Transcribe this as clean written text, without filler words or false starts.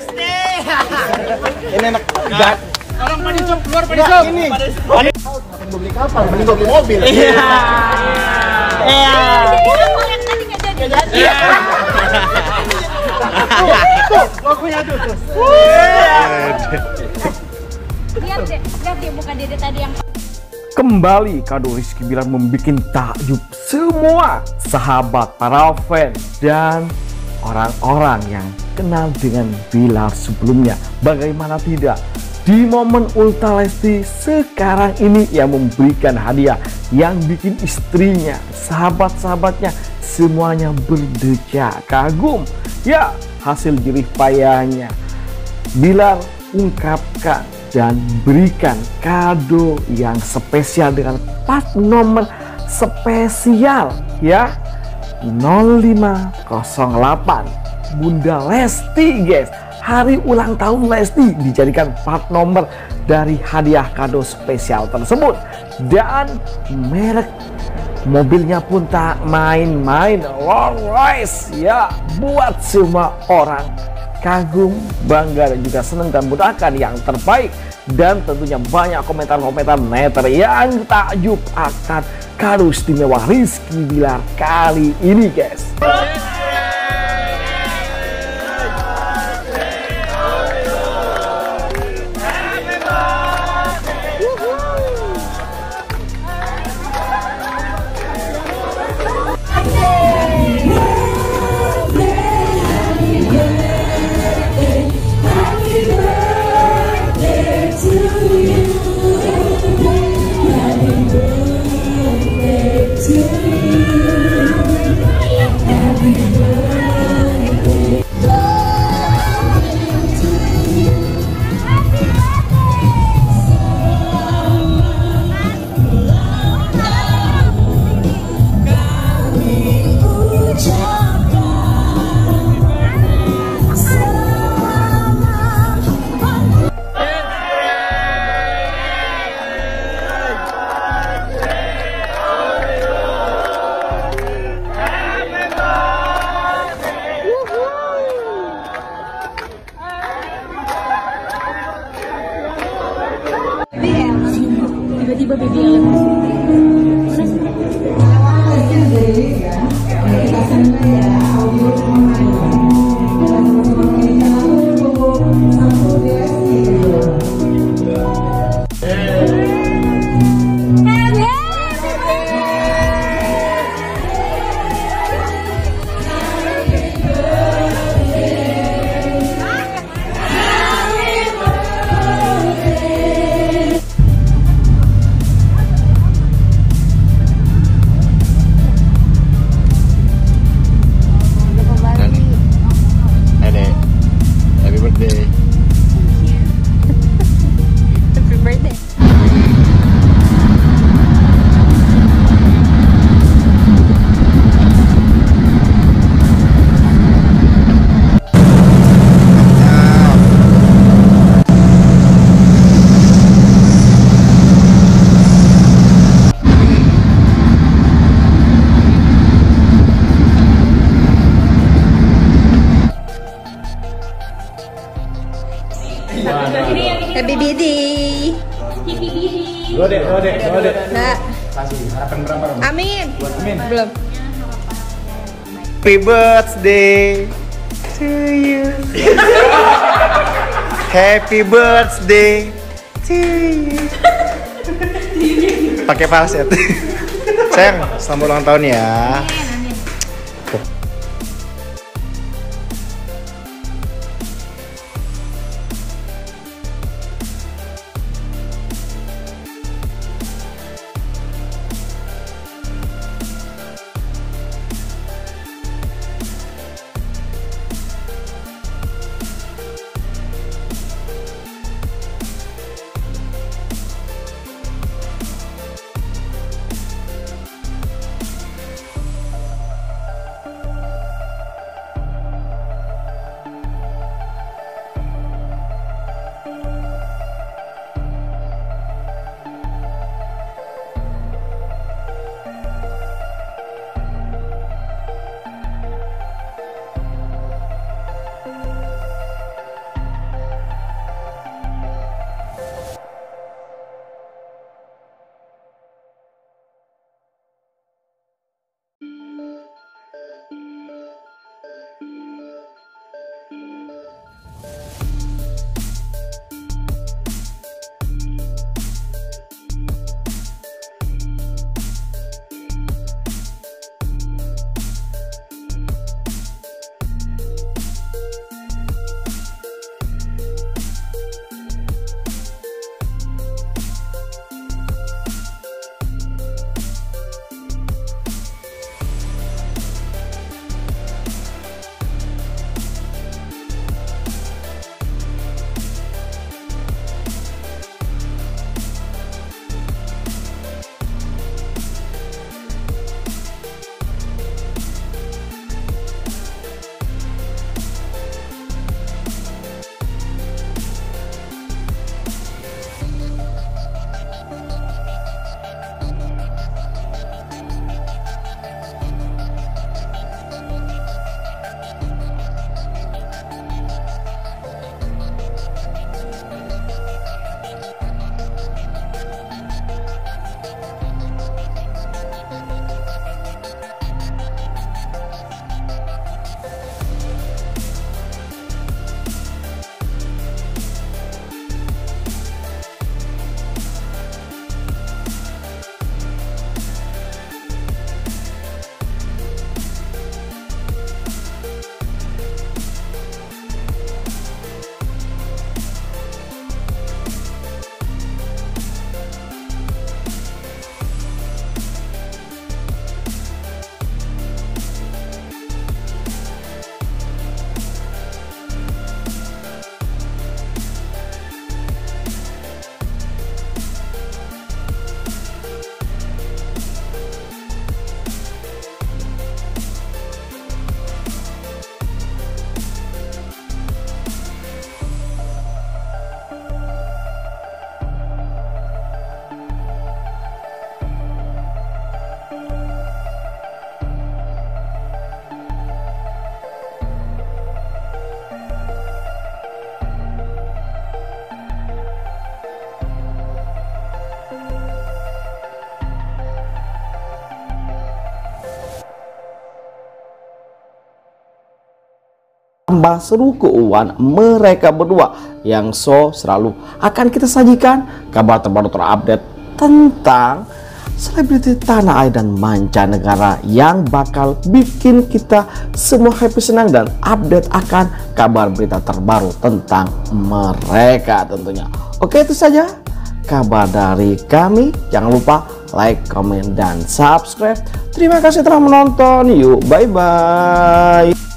Lesti. Ini enak. Enggak. Tolong Pak Dicop keluar Pak Dicop. Ini. Mau beli kapal, mending gua beli mobil. Iya. Iya. Yang tadi nggak jadi. Iya. Tuh, logonya tuh. Lihat deh muka Dede tadi yang Kembali Kado Rizky Bilar membuat takjub semua sahabat, para fans, dan orang-orang yang kenal dengan Bilar sebelumnya. Bagaimana tidak, di momen Ultra Lesti sekarang ini yang memberikan hadiah yang bikin istrinya, sahabat-sahabatnya semuanya berdecak kagum. Ya, hasil jerih payahnya Bilar ungkapkan dan berikan kado yang spesial dengan plat nomor spesial ya 0508 Bunda Lesti guys. Hari ulang tahun Lesti dijadikan plat nomor dari hadiah kado spesial tersebut, dan merek mobilnya pun tak main-main, Rolls Royce ya. Buat semua orang kagum, bangga, dan juga senang dan mudahkan yang terbaik. Dan tentunya banyak komentar-komentar netizen yang takjub akan kado istimewa Rizky Bilar kali ini guys. tiba-tiba baby yang Happy birthday. Gode. Nah. Kasih harapan berapa? Amin. Amin. Belum. Happy birthday to you. Happy birthday to you. Pakai falset. Sayang, selamat ulang tahun ya. tambah seru keuangan mereka berdua yang selalu akan kita sajikan kabar terbaru terupdate tentang selebriti tanah air dan mancanegara yang bakal bikin kita semua happy, senang, dan update akan kabar berita terbaru tentang mereka tentunya. Oke, itu saja kabar dari kami. Jangan lupa like, comment, dan subscribe. Terima kasih telah menonton. Yuk, bye-bye.